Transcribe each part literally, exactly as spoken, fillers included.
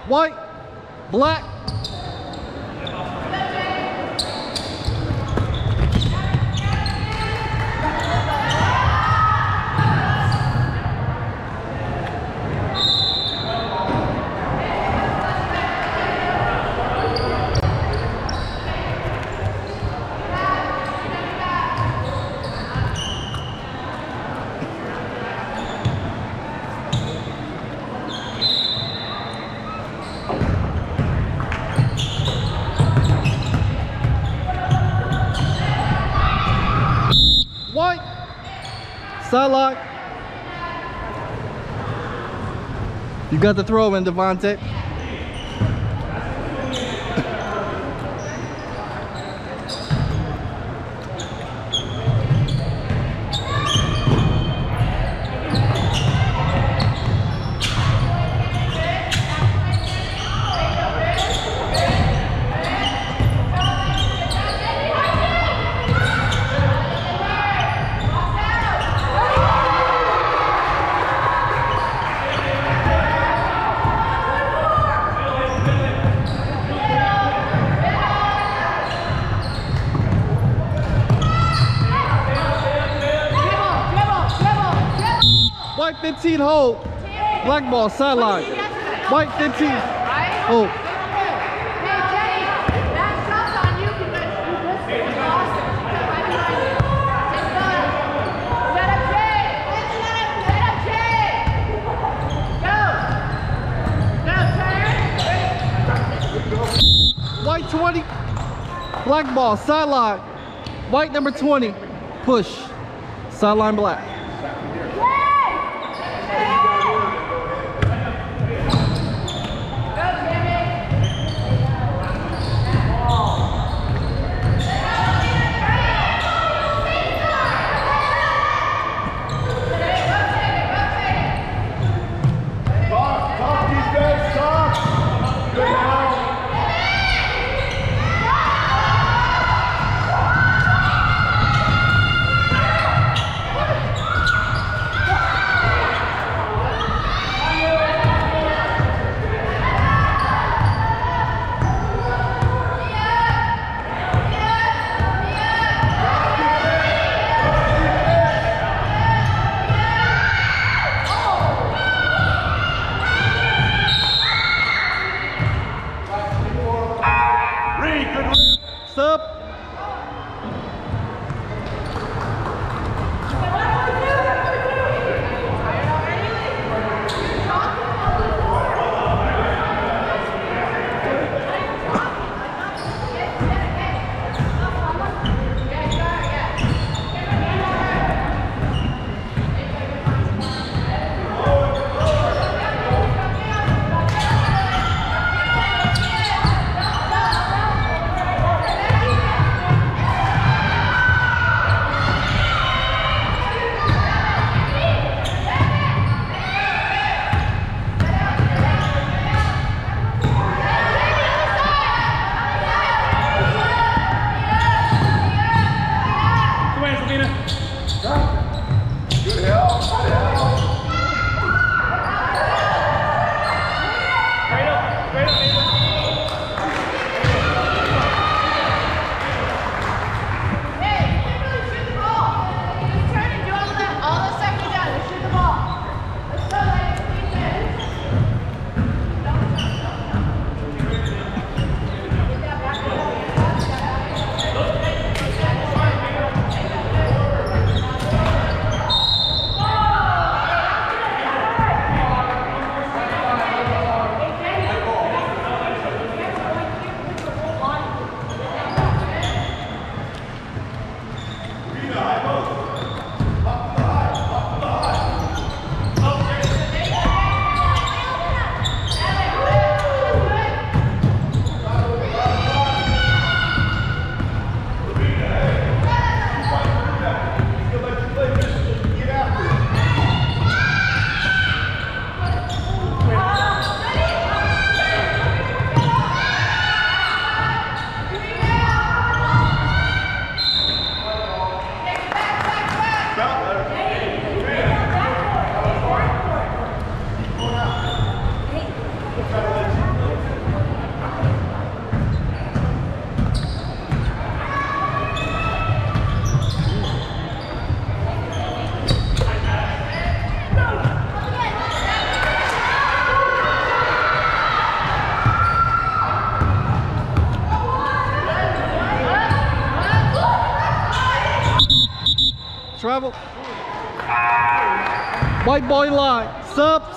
white, black. White, sideline. You got the throw in, Devontae. White fifteen hold. Black ball sideline. White fifteen hold. White twenty. Black ball sideline. White number twenty. Push. Sideline black. travel. White ball in line. Subs.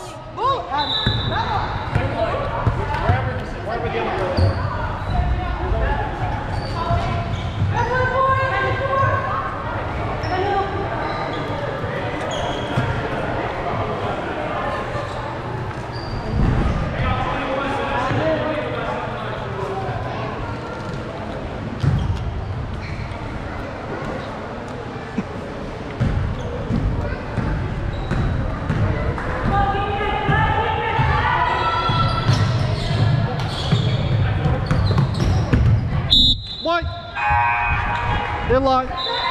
White. In line.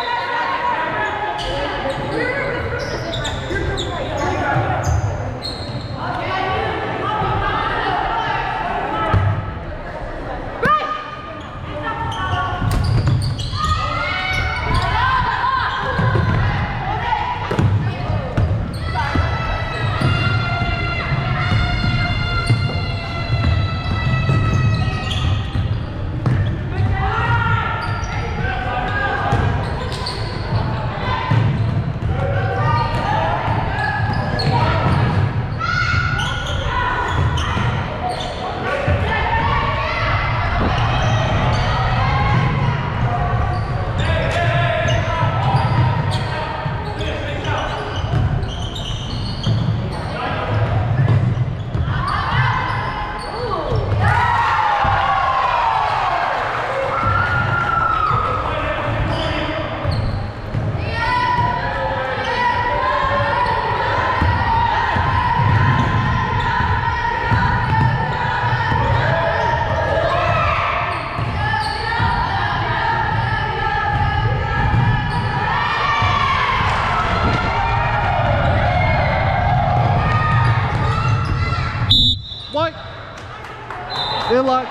White. In line.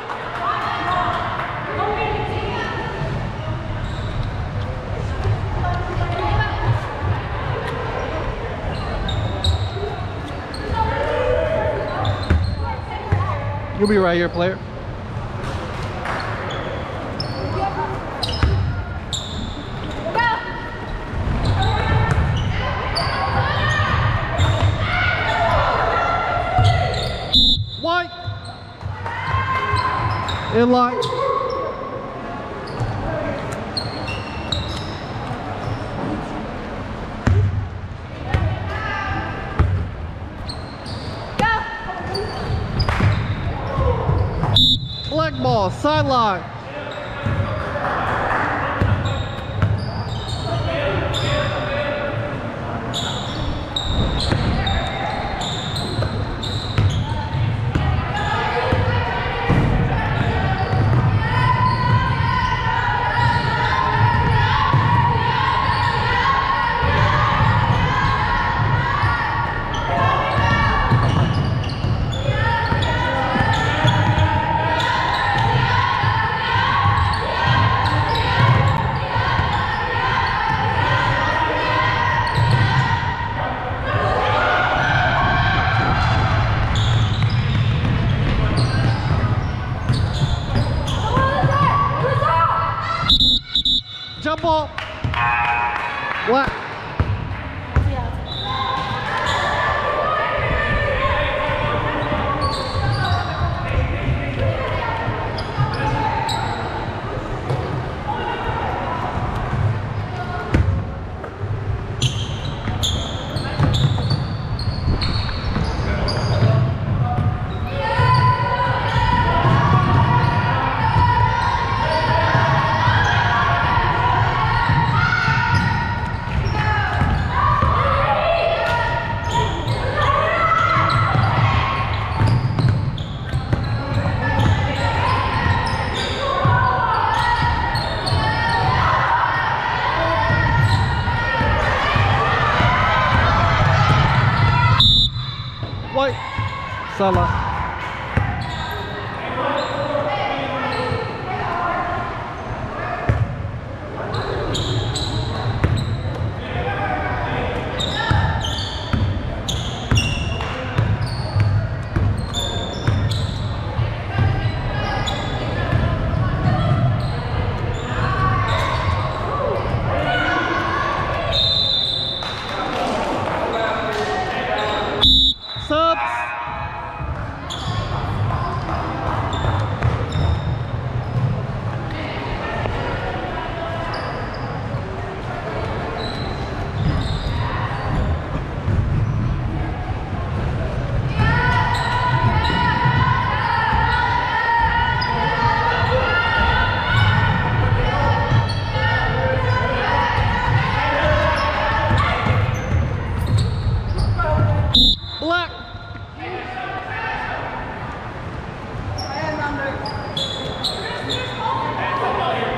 You'll be right here, player. White. In line. Black ball, sideline. Jump ball. Black. White. Sideline.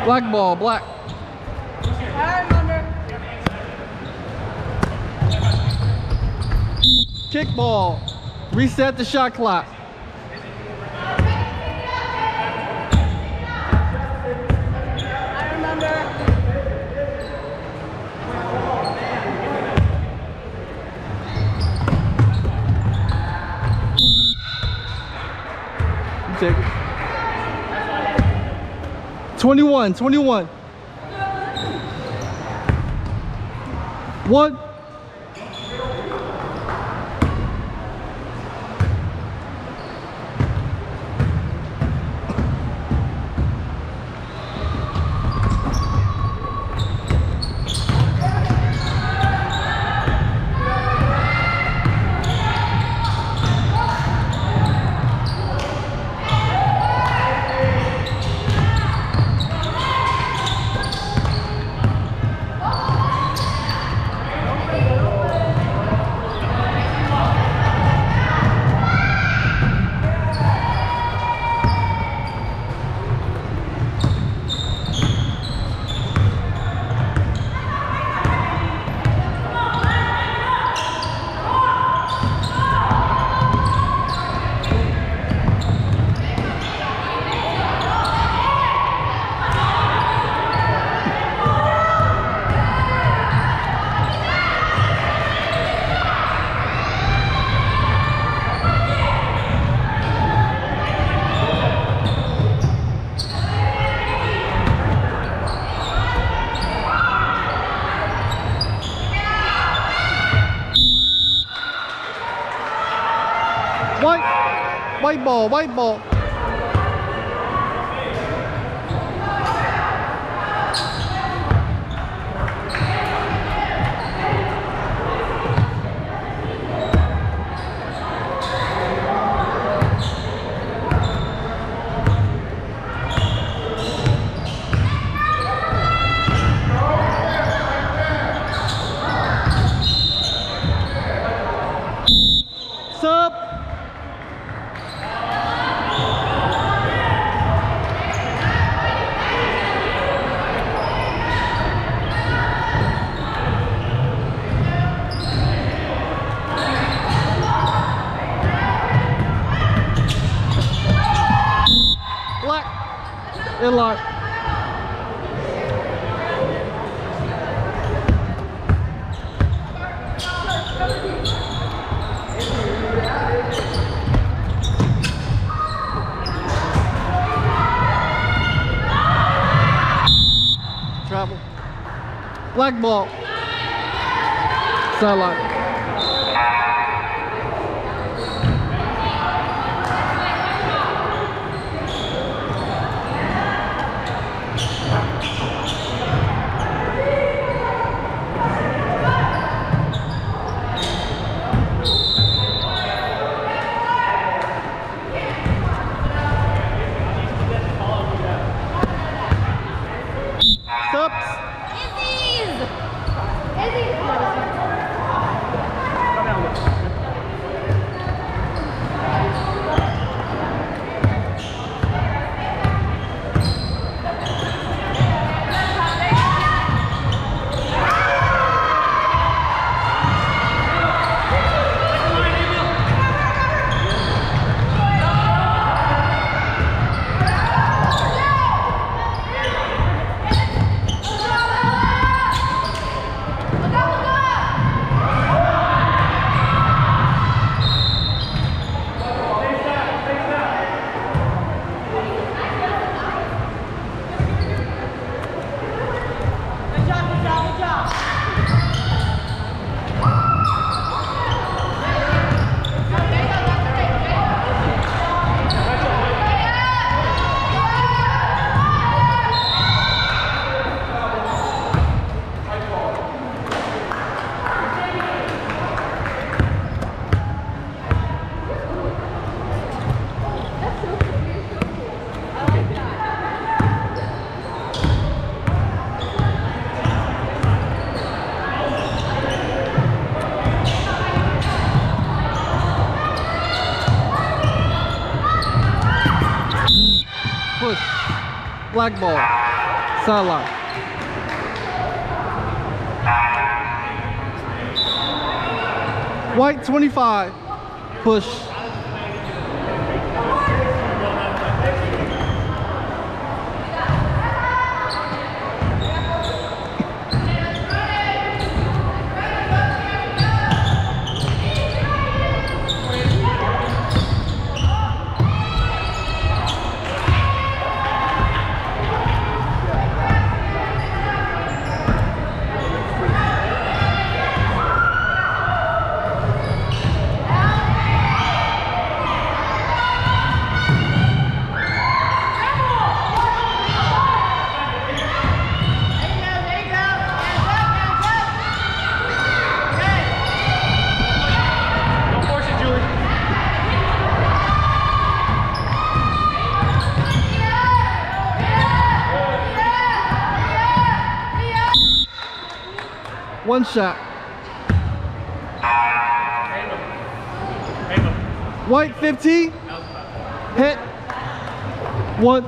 Black ball, black. I remember. Kick ball. Reset the shot clock. I remember. You take it. twenty-one, twenty-one. One. White, white ball, white ball. Sub. Black. Inlock. Travel. Black ball. Sideline. Subs. Izzy's! Izzy's! Push. Black ball. sideline. White twenty-five, push. One shot. White fifteen. Hit. One.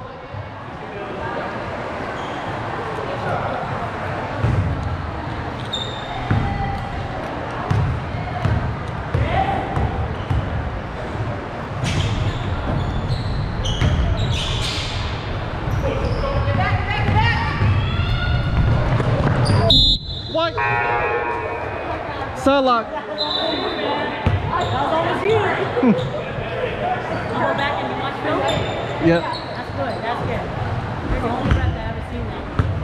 White. Sideline. That was almost you. You go back and you watch film? Yep. That's good, that's good. You're the only rep that I've ever seen that.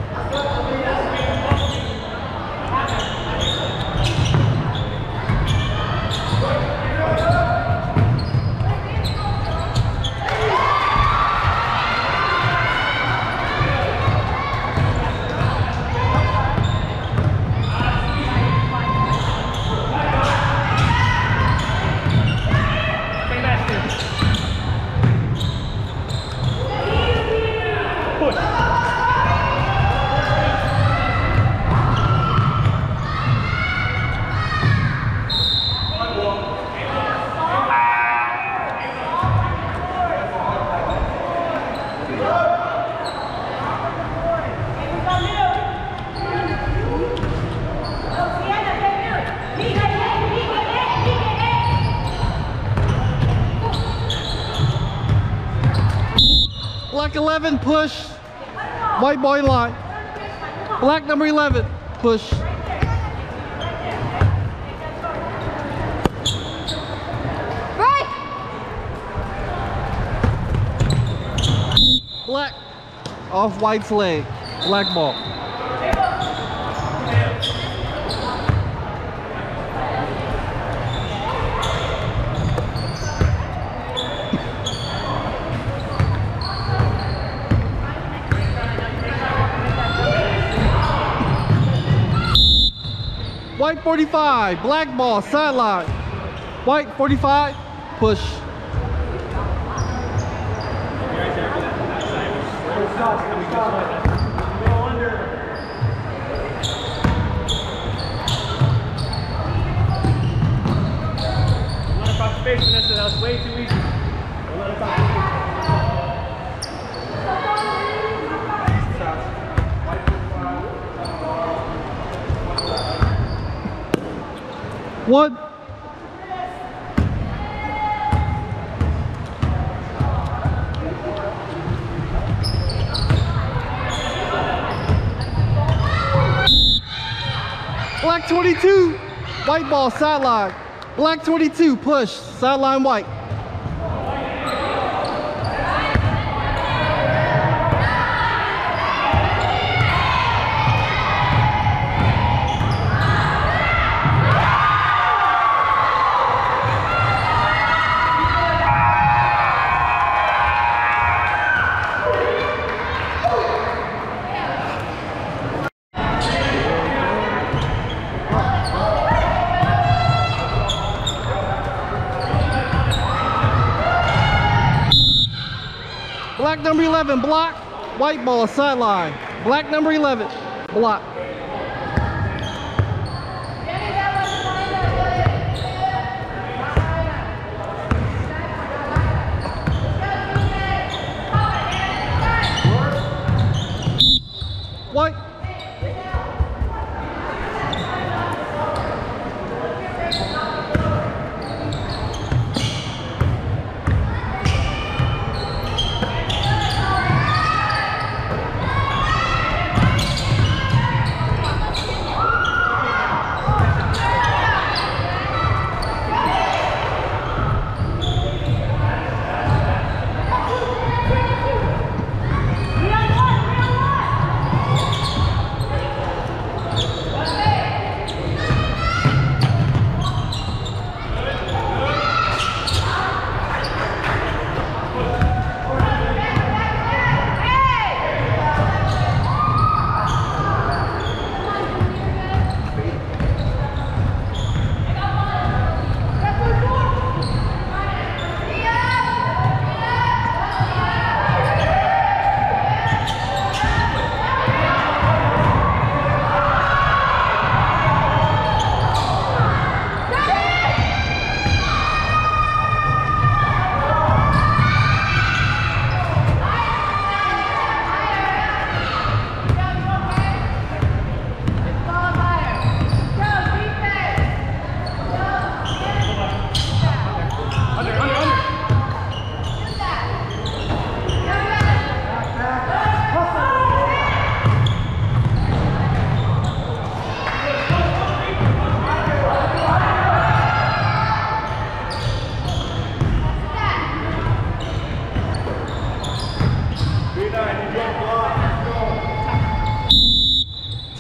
Black eleven, push. White boy line. Black number eleven, push. Break! Black. Off white's leg. Black ball. White forty-five, black ball, sideline. White forty-five, push. That was way too easy. One. Black twenty-two, white ball, sideline. Black twenty-two, push, sideline white. Black number eleven, block. White ball, sideline. Black number eleven, block.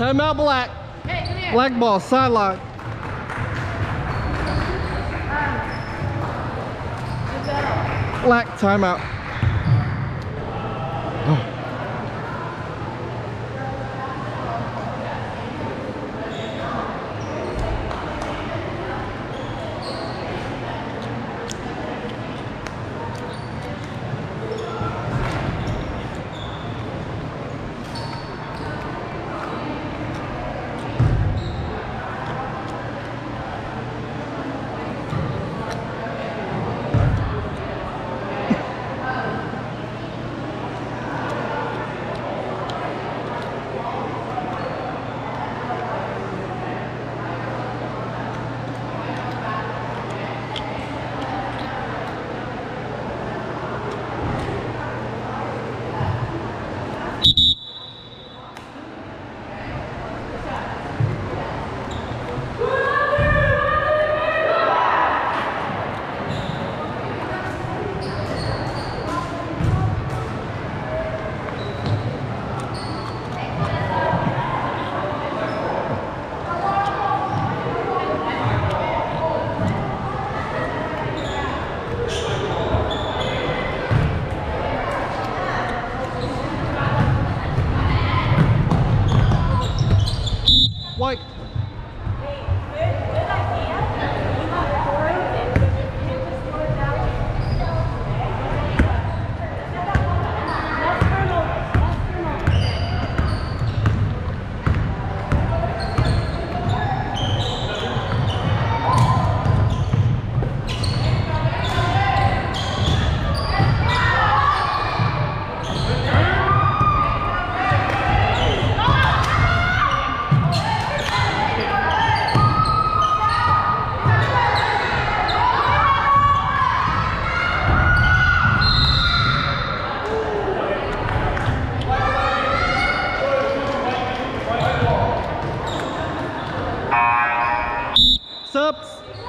Timeout, black. Hey, come here. Black ball, sideline. Black, timeout. White. Subs.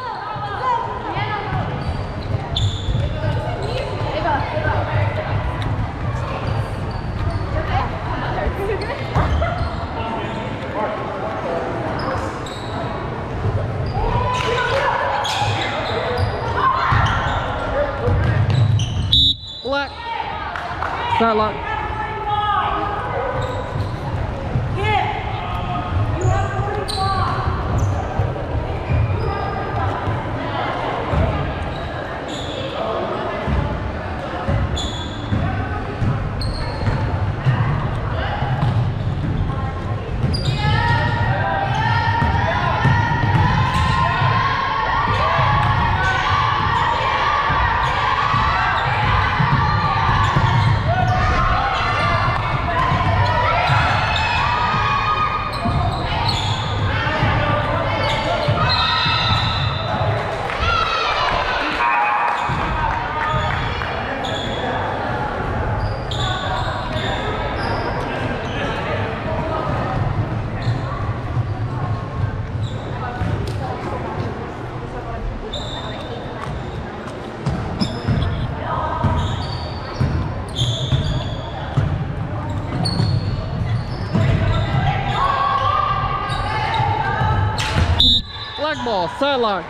Black. Sideline. Black ball, sideline.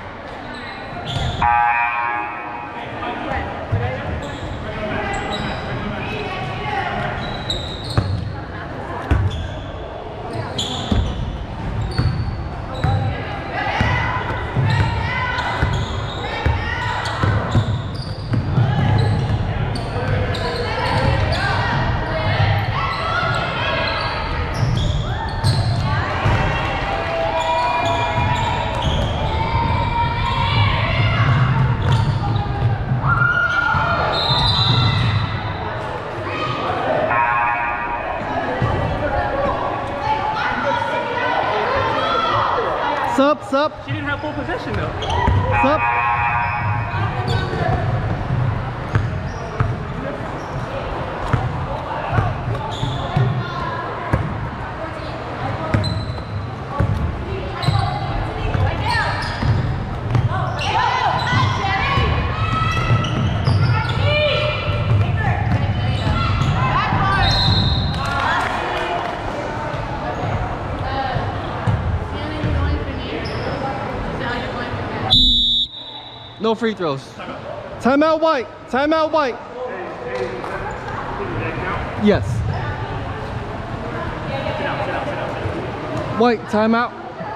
Sup, sup. She didn't have full possession though. Sup. No free throws. Timeout white. Timeout white. Yes. White, timeout.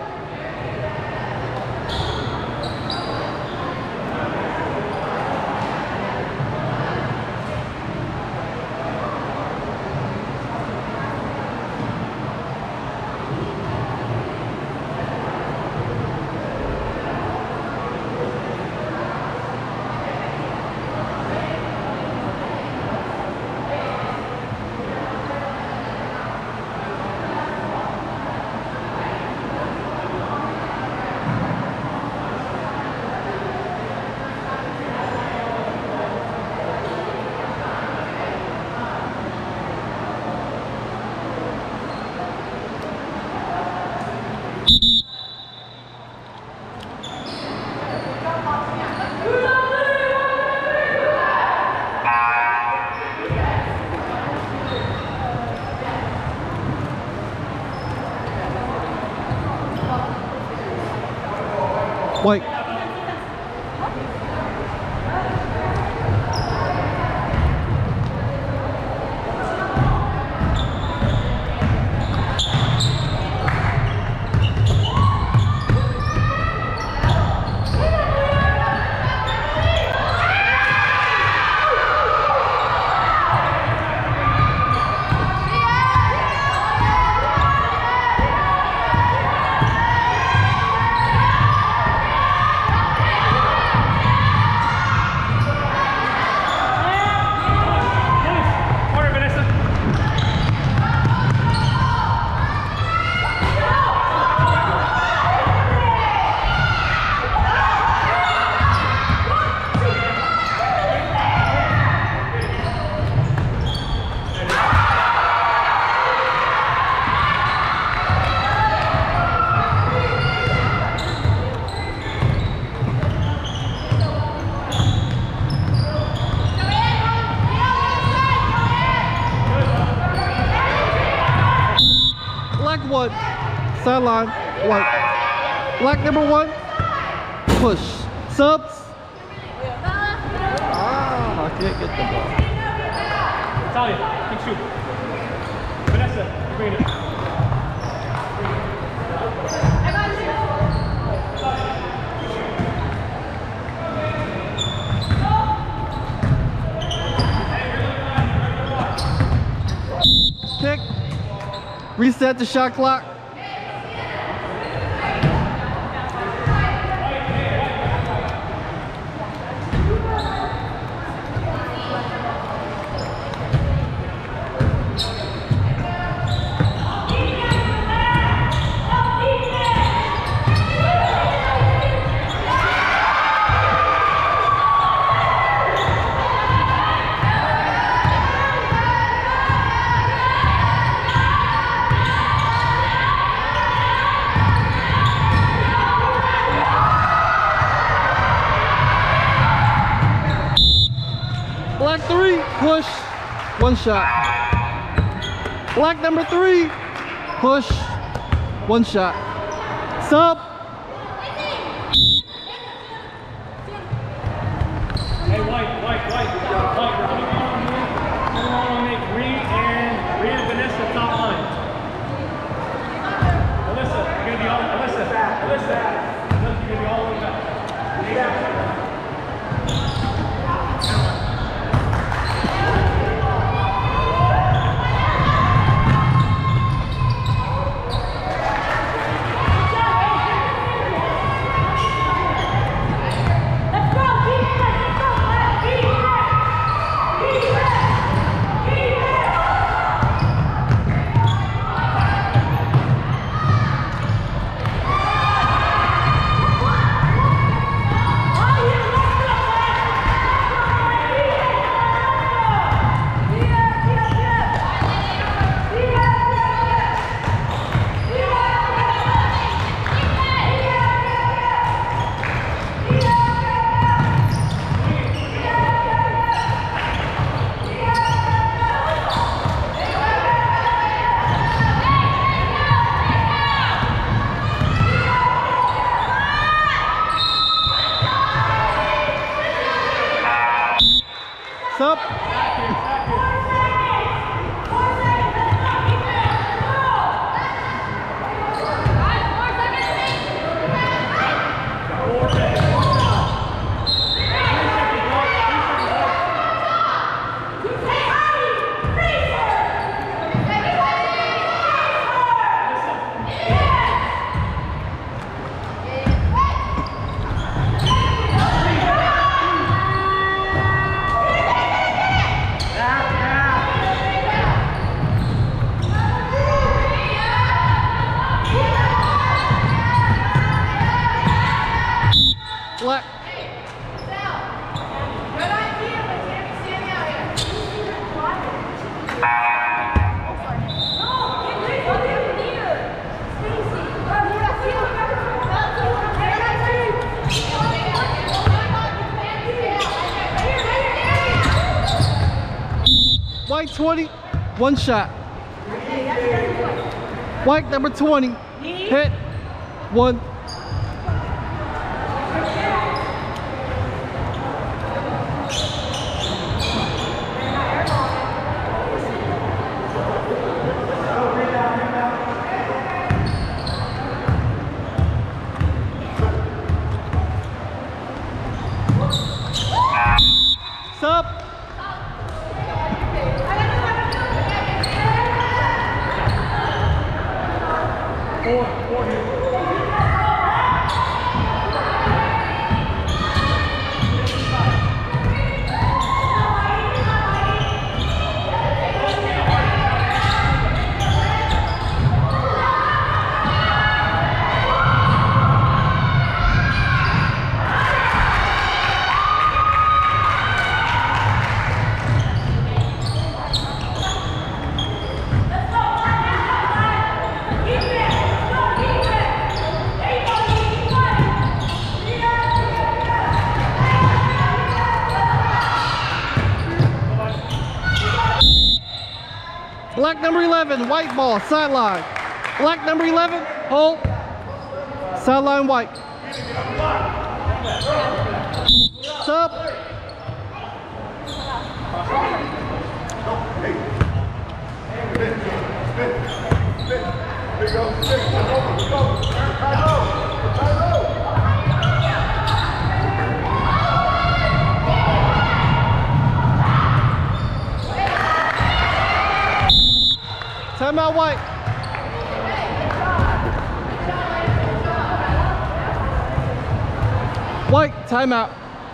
White. One, sideline, white. Black number one, push. Subs. Ah, I can't get the ball. Talia, keep shooting. Vanessa, you bring it in. Kick. Reset the shot clock. Black three, push, one shot. Black number three, push, one shot. Sub. Hey, white, white, white, white. We're going to go on here. We're going to make Bree and Bree and Vanessa top line. Alyssa, you're going to be all, Alyssa, Alyssa, you're going to be all the way back. Sub. Black. White twenty, one shot. White number twenty, hit, one. Sub. Four, four here. Black number eleven, white ball, sideline. Black number eleven, hold. Sideline white. Sub. Timeout white. White, timeout.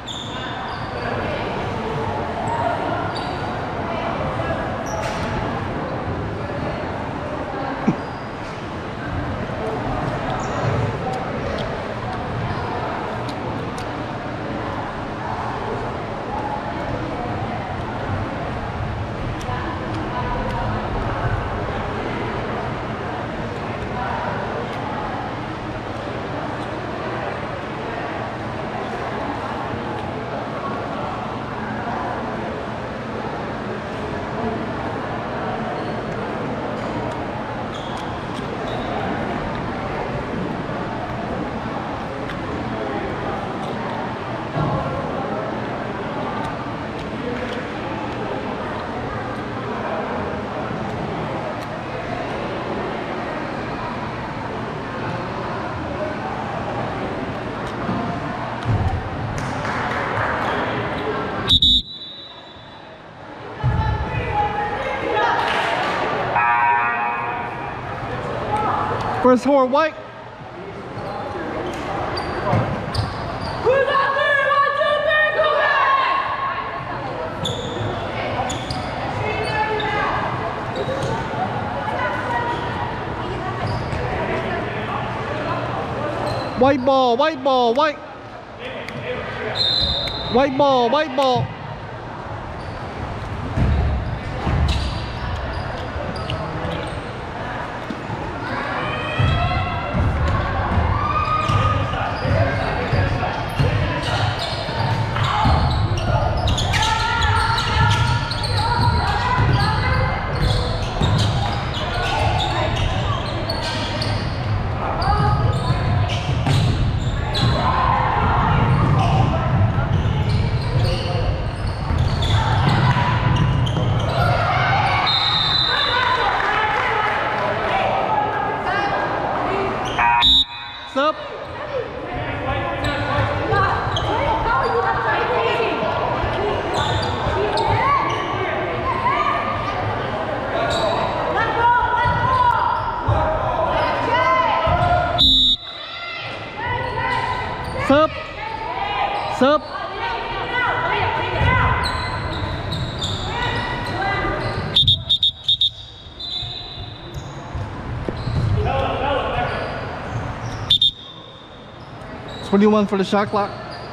First horn white. Who's on three? One, two, three, go back! White ball, white ball, white. White ball, white ball. twenty-one for the shot clock.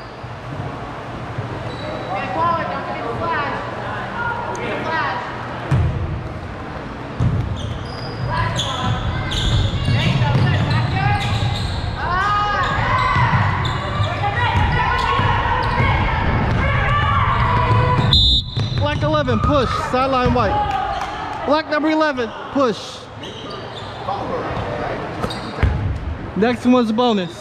Black eleven, push, sideline white. Black number eleven, push. Next one's a bonus.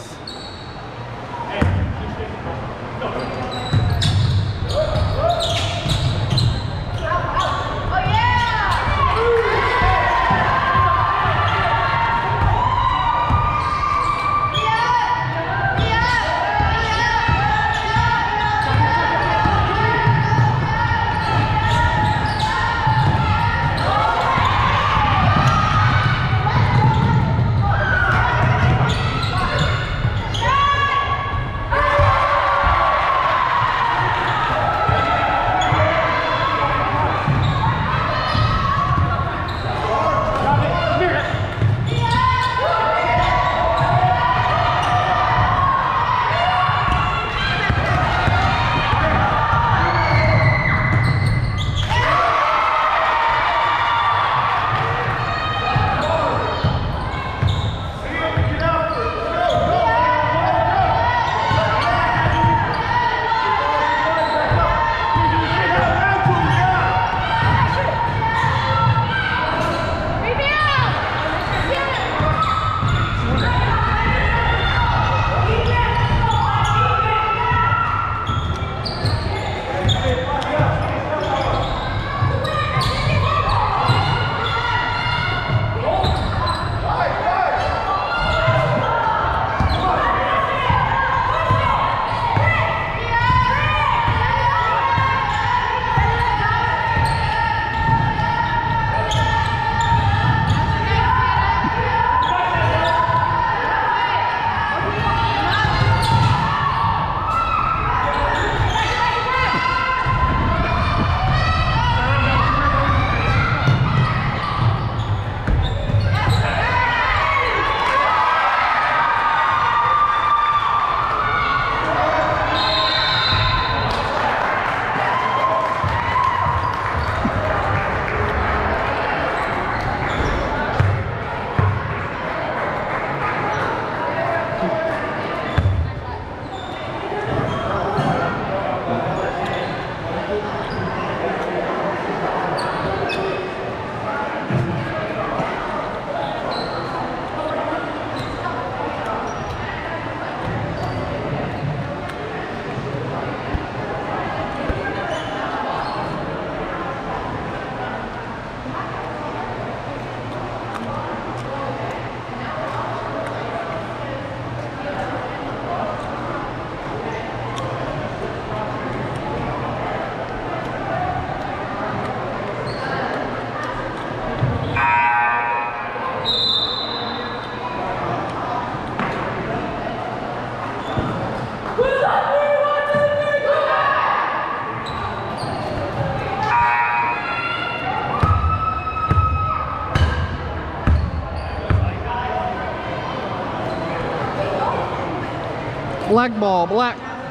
Black ball, black.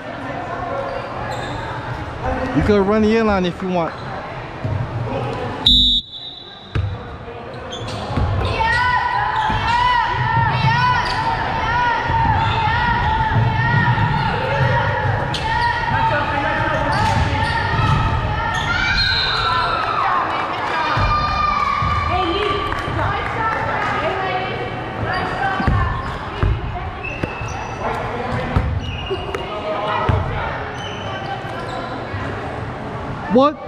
You could run the inline if you want. What?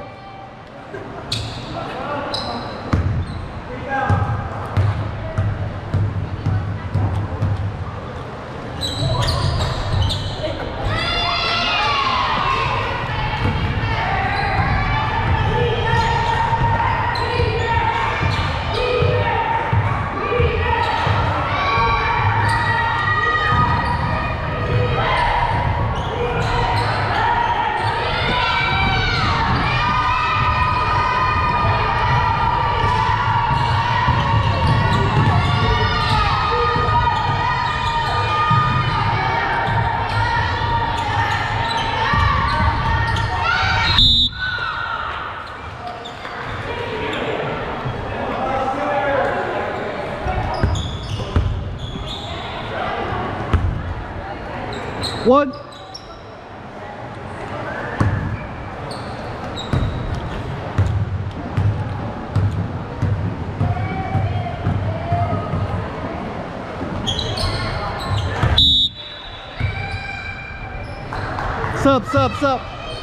One. Sub, sub, sub.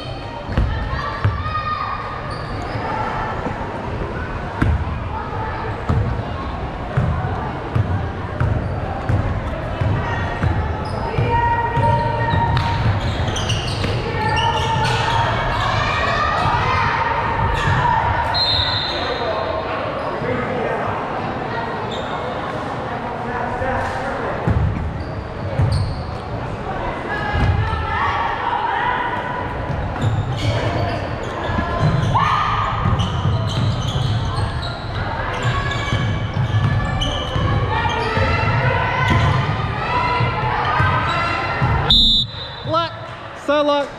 Side lock.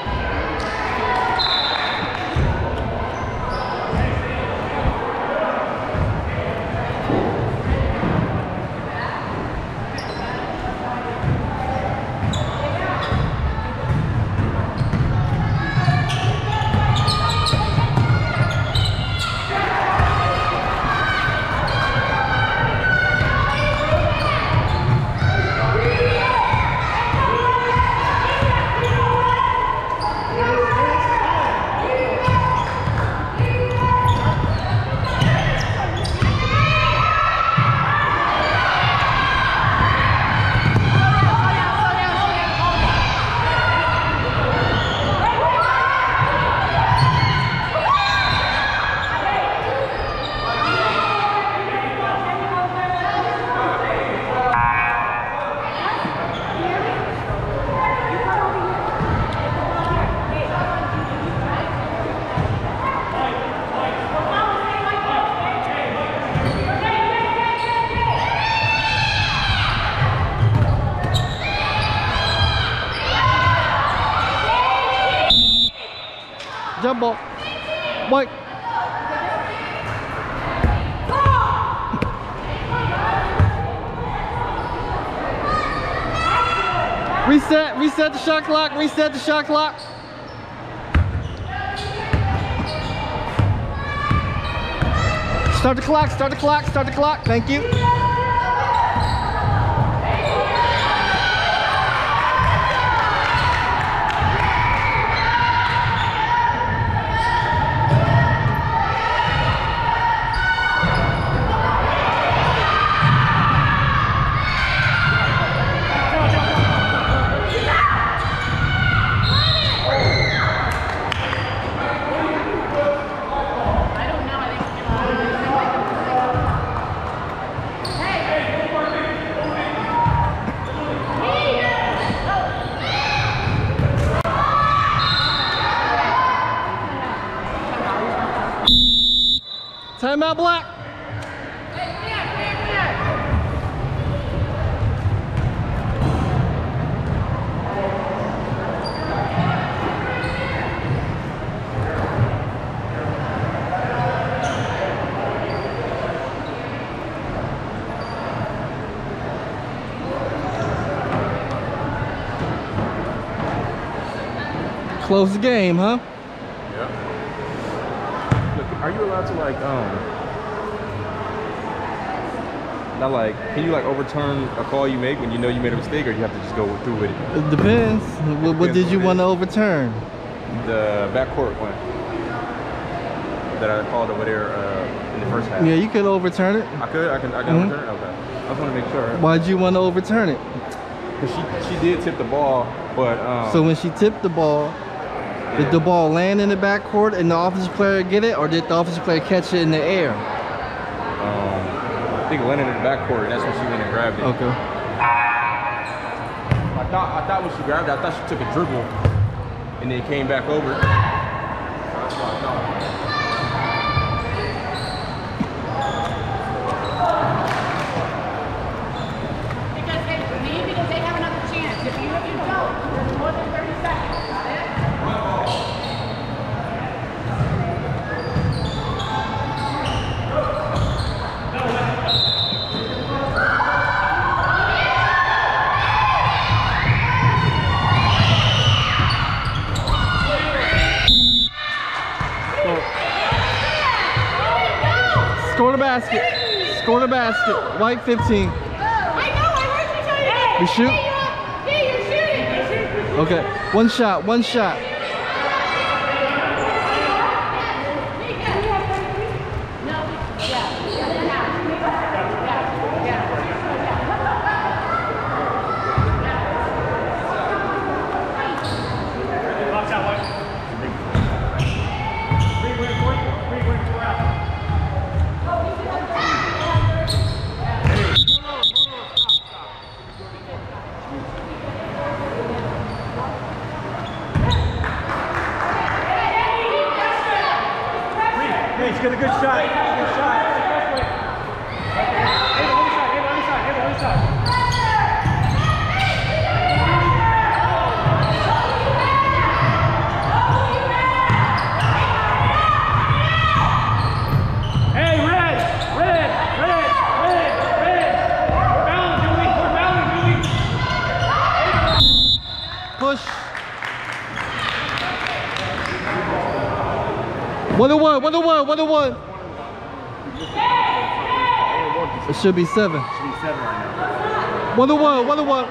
Jump ball. White. Reset, reset the shot clock, reset the shot clock. Start the clock, start the clock, start the clock. Thank you. Timeout, Black. Close the game, huh? Are you allowed to like um not like can you like overturn a call you make when you know you made a mistake, or you have to just go through with it? It depends. What, what did you want to overturn? The backcourt one that I called over there uh, in the first half. Yeah, you could overturn it. I could. I can. I can Mm-hmm. overturn it. Okay. I just want to make sure. Why'd you want to overturn it? Because she she did tip the ball, but um, So when she tipped the ball, did yeah. the ball land in the backcourt and the offensive player get it, or did the offensive player catch it in the air? Um, I think it landed in the backcourt, and that's when she went and grabbed it. Okay. I thought I thought when she grabbed it, I thought she took a dribble, and then came back over. That's what I thought. Because they, me, because they have another chance. If you, if you don't, there's more than thirty seconds. Got it? Score the basket. Score the basket. White fifteen. I know, I heard you tell you. We shoot? Hey, you're shooting. Okay. One shot. One shot. Watch out, White. Three, win, four. Three, win, four out. Hey, he's got a good shot. Good shot. Hey, on the side. Hey, on the side. Hey, on the side. Hey, red, red, red, red, red. We're bowling, Julie. We're bowling, Julie. Push. One to one. One to one. One to one. It should be seven. One to one. One to one.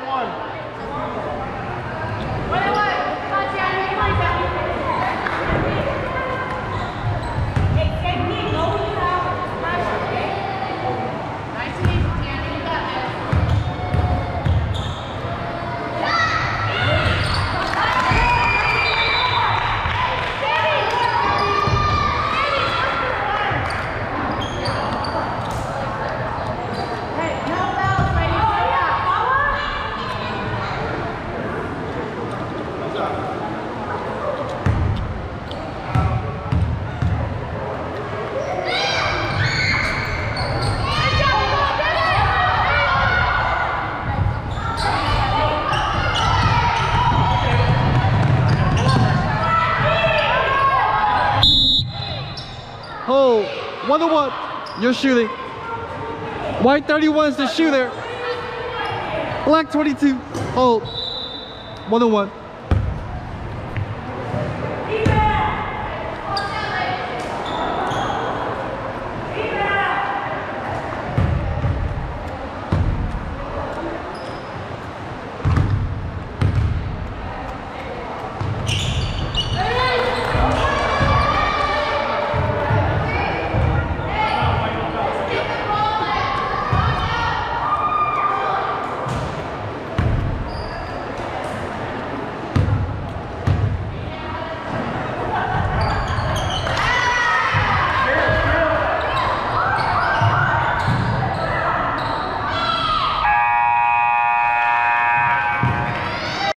Hold. One to one. You're shooting. White thirty-one is the shooter. Black twenty-two. Hold. One to one.